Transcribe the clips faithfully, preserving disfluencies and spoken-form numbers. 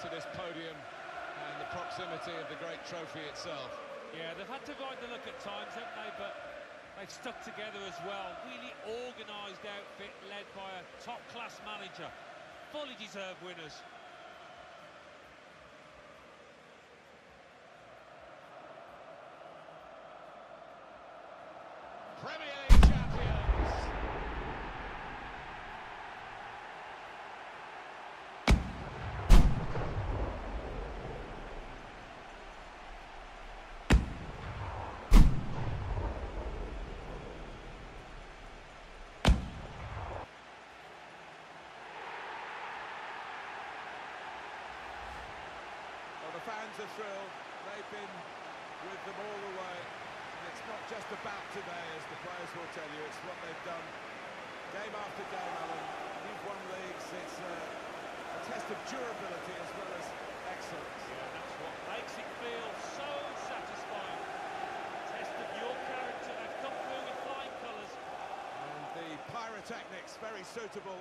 to this podium and the proximity of the great trophy itself. Yeah, they've had to ride the look at times, haven't they? But they've stuck together as well. Really organised outfit led by a top-class manager. Fully deserved winners. Premier League champions. Well, the fans are thrilled. They've been with them all the way. It's not just about today, as the players will tell you, it's what they've done game after game, Alan. You've won leagues, it's a, a test of durability as well as excellence. Yeah, that's what makes it feel so satisfying. Test of your character. They've come through with flying colours. And the pyrotechnics, very suitable.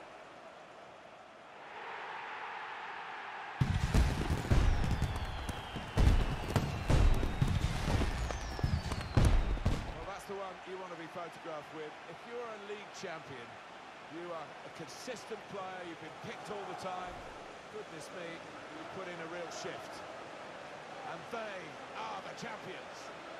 The one you want to be photographed with. If you're a league champion, you are a consistent player, you've been picked all the time. Goodness me, you put in a real shift. And they are the champions.